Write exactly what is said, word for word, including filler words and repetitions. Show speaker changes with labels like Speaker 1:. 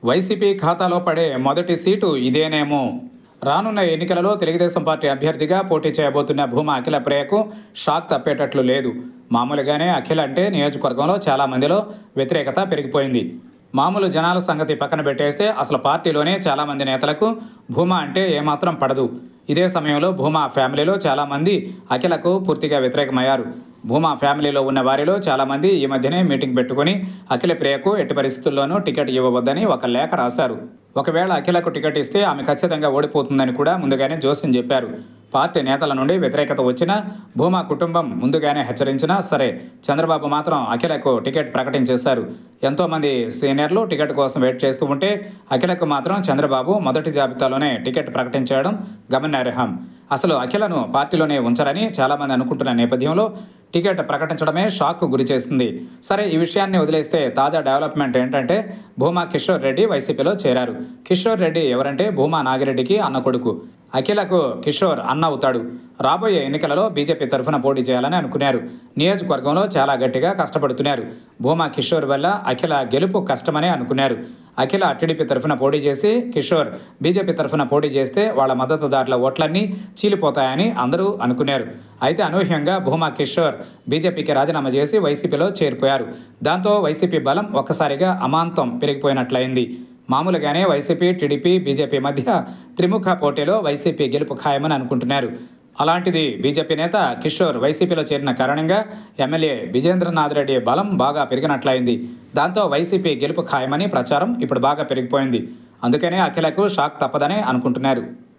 Speaker 1: YCP ఖాతాలో పడే మొదటి సీటు ఇదేనేమో. రానున్న ఎన్నికలలో తెలుగుదేశం పార్టీ అభ్యర్థిగా పోటీ చేయబోతున్న భూమా అఖిల ప్రియకు షాక్ తప్పేటట్లు లేదు. మామూలుగానే అఖిల అంటే నియోజకవర్గంలో చాలా మందిలో వ్యతిరేకత పెరిగిపోయింది. మామూలు జనాల సంగతి పక్కన పెట్టేస్తే అసలు పార్టీలోనే చాలామంది నేతలకు భూమా అంటే ఏమాత్రం పడదు. ఇదే సమయంలో భూమా ఫ్యామిలీలో చాలామంది అఖిలకు పూర్తిగా వ్యతిరేకమయ్యారు. భూమా ఫ్యామిలీలో ఉన్న వారిలో చాలామంది ఈ మధ్యనే మీటింగ్ పెట్టుకుని అఖిల ప్రియకు ఎట్టి పరిస్థితుల్లోనూ టికెట్ ఇవ్వవద్దని ఒక లేఖ రాశారు. ఒకవేళ అఖిలకు టికెట్ ఇస్తే ఆమె ఖచ్చితంగా ఓడిపోతుందని కూడా ముందుగానే జోస్యం చెప్పారు. పార్టీ నేతల నుండి వ్యతిరేకత వచ్చినా, భూమా కుటుంబం ముందుగానే హెచ్చరించినా సరే చంద్రబాబు మాత్రం అఖిలకు టికెట్ ప్రకటించేశారు. ఎంతోమంది సీనియర్లు టికెట్ కోసం వెయిట్ చేస్తూ ఉంటే అఖిలకు మాత్రం చంద్రబాబు మొదటి జాబితాలోనే టికెట్ ప్రకటించడం గమనార్హం. అసలు అఖిలను పార్టీలోనే ఉంచరని చాలామంది అనుకుంటున్న నేపథ్యంలో టికెట్ ప్రకటించడమే షాక్కు గురి చేసింది. సరే, ఈ విషయాన్ని వదిలేస్తే తాజా డెవలప్మెంట్ ఏంటంటే భూమా కిషోర్ రెడ్డి వైసీపీలో చేరారు. కిషోర్ రెడ్డి ఎవరంటే భూమా నాగిరెడ్డికి అన్న కొడుకు. అఖిలకు కిషోర్ అన్న అవుతాడు. రాబోయే ఎన్నికలలో బీజేపీ తరఫున పోటీ చేయాలని అనుకున్నారు. నియోజకవర్గంలో చాలా గట్టిగా కష్టపడుతున్నారు. భూమా కిషోర్ వల్ల అఖిల గెలుపు కష్టమనే అనుకున్నారు. అఖిల టీడీపీ తరఫున పోటీ చేసి కిషోర్ బీజేపీ తరఫున పోటీ చేస్తే వాళ్ళ మద్దతుదారుల ఓట్లన్నీ చీలిపోతాయని అందరూ అనుకున్నారు. అయితే అనూహ్యంగా భూమా కిషోర్ బీజేపీకి రాజీనామా చేసి వైసీపీలో చేరిపోయారు. దాంతో వైసీపీ బలం ఒక్కసారిగా అమాంతం పెరిగిపోయినట్లయింది. మామూలుగానే వైసీపీ, టీడీపీ, బీజేపీ మధ్య త్రిముఖ పోటీలో వైసీపీ గెలుపు ఖాయమని అనుకుంటున్నారు. అలాంటిది బీజేపీ నేత కిషోర్ వైసీపీలో చేరిన కారణంగా ఎమ్మెల్యే విజేంద్రనాథ్ రెడ్డి బలం బాగా పెరిగినట్లయింది. దాంతో వైసీపీ గెలుపు ఖాయమని ప్రచారం ఇప్పుడు బాగా పెరిగిపోయింది. అందుకనే అఖిలకు షాక్ తప్పదనే అనుకుంటున్నారు.